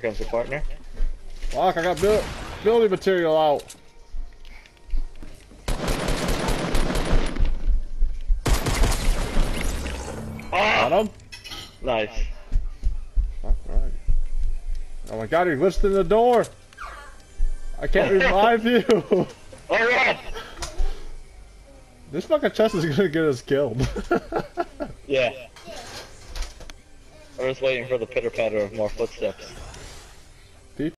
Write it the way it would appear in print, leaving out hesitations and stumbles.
comes the partner. Fuck, I got building material out. Got him? Nice. Alright. Oh my god, he glitched in the door! I can't revive you! Alright! This fucking chest is gonna get us killed. Yeah. I'm just waiting for the pitter patter of more footsteps.